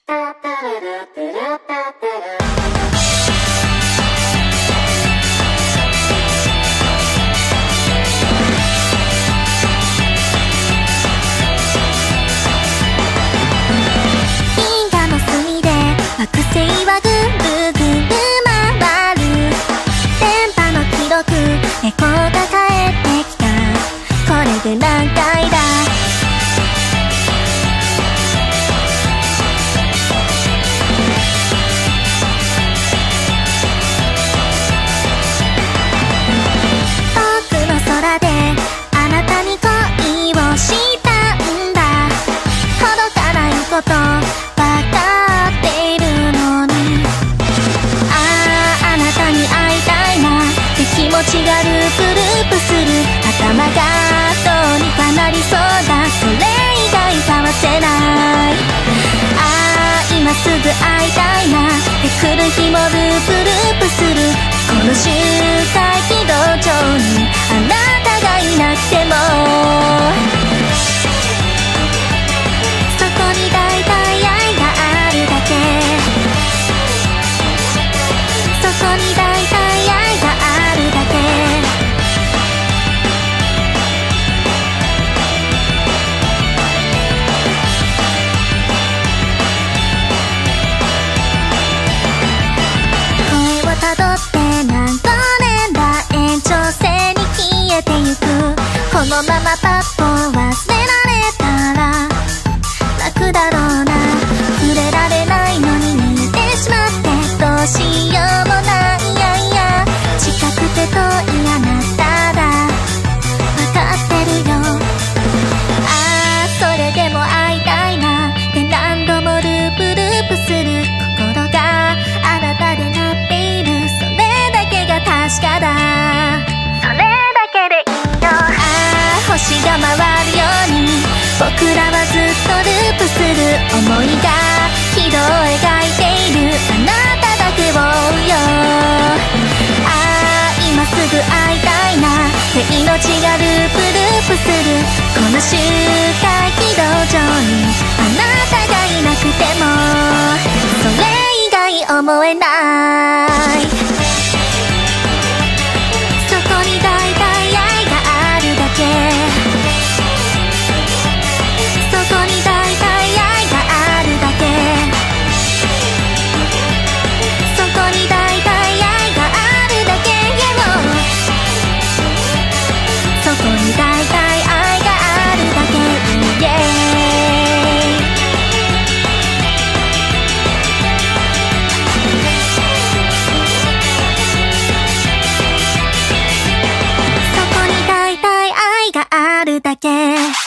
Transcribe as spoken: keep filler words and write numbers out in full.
の隅で惑星はぐるぐる回る。電波の記録エコーが返ってきた。これで何回だ。遠くの空であなたに恋をしたんだ。届かないことわかっているのに、あああなたに会いたいなって気持ちがループループする。頭がどうにかなりそうだ。それ以外かわせない。ああ今すぐ会いたいなって来る日もループループする。この周回軌道上にあなたがいなくても、そこに大体愛があるだけ。そこに大体愛があるだけ。声をたどって何光年だ延長線に消えてゆく。このままパッと忘れられたら楽だろうな。触れられないのに見えてしまってどうしようもない。いやいや近くて遠いあなただわかってるよ。ああそれでも会いたいなって何度もループループする。心があなたで鳴っている。それだけが確かだ。それだけでいいよ。ああ星が回るように僕らはずっとループする。想いが軌道を描いている。あなただけを追うよ。ああ今すぐ会いたいなって命がループループする。この周回軌道上にあなたがいなくてもそれ以外思えない。そこに大体愛があるだけ。そこに大体愛があるだけ。そこに大体愛があるだけ。そこに大体愛があるだけ。そこに大体愛があるだけ。